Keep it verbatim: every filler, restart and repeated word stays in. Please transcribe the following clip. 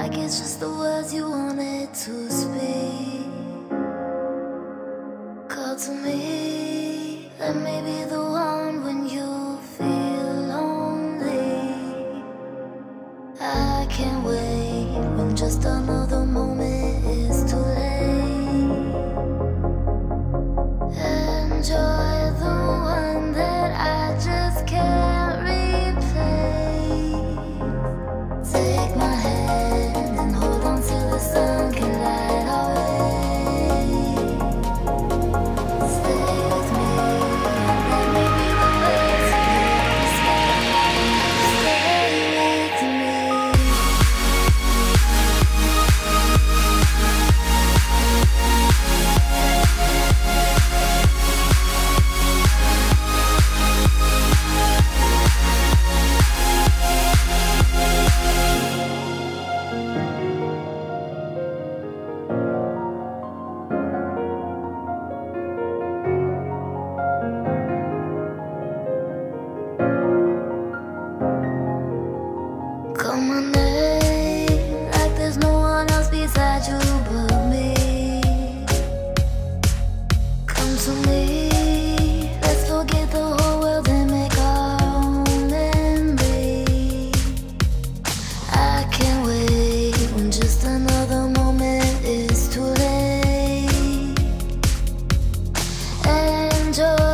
like it's just the words you wanted to speak. Call to me, let me be the one when you feel lonely. I can't wait when just another moment is too late. Enjoy the one that I just can't replace. Take my hand and hold on till the sun can light our way. Stay with me and let me be the place you stay. Stay with me. Call my name like there's no one else beside you but me. Come to me, let's forget the whole world and make our own memory. I can't wait when just another moment is too late. Enjoy